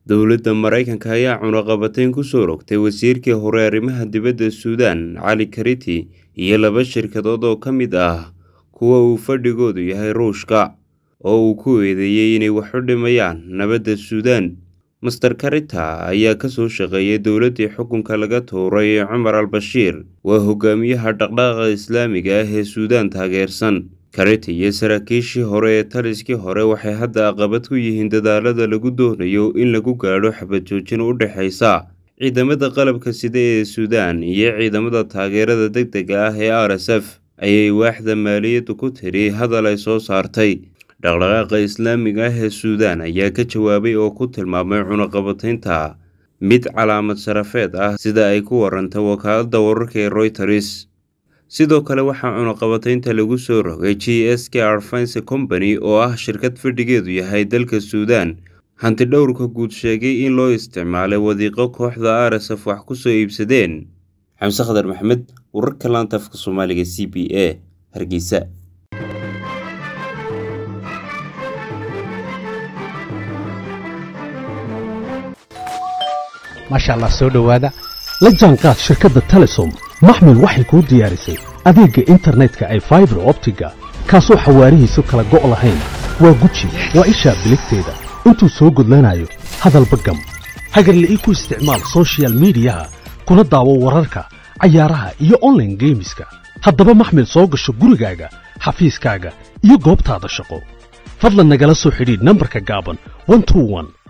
dowladda Mareykanka ayaa cunaqabatayn ku soo rogtay wasiirkii hore arrimaha dibadda Suudaan Cali Kariti iyo laba shirkadood oo ka mid ah kuwa uu fadhigoodu yahay Ruushka oo uu ku eedeeyay inay wax u dhimayaan nabadda Suudaan. Mr. Karita ayaa ka soo shaqeeyay dowladdii xukunka laga tuuray Umar al-Bashir waa hogaamiyaha dhaqdhaqaaqa Islaamiga ah ee Suudaan taageersan. Kariti iyo saraakiishii hore ee taliskii hore waxay hadda caqabad ku yihiin dadaalada lagu doonayo in lagu gaadho xabad joojin u dhaxaysa ciidamada qalabka sida ee Suudaan iyo ciidamada taageerada degdega ah ee RSF ayay waaxda maaliyaddu ku tiri hadal ay soo saartay. dhaqdhaqaaqa Islaamiga ah ee Suudaan ayaa ka jawaabay oo ku tilmaamay cunaqabataynta mid calaamad sharafeed ah sida ay ku warantay wakaaladda wararka ee Reuters. sidoo kale waxaa cunaqabataynta lagu soo rogay GSKR Finance Company oo ah shirkad fadhigeedu yahay dalka Suudaan. hanti dhowrka guud sheegay in loo isticmaalay wadiiqo kooxda RSF wax ku soo iibsadeen. Xamse Khadar Maxamed, wararka laanta afka Soomaaliga CBA, Hargeysa. maasha Allah soo dhawaada la jaanqaad shirkadda Telesom maxmil waxay ku diyaarisay adeegga internetka ay fiber optiga kaasoo xawaarihiisu kala go' lahayn waa guji waa isha biligteeda intuu soo gudlanayo hadalba gam hagarle ku isticmaal social media kuna daawo wararka cayaaraha iyo online gameska haddaba maxmil soo gasho gurigaaga xafiiskaaga iyo goobtaada shaqo fadlan nagala soo xidhiidh nambarka gaaban 121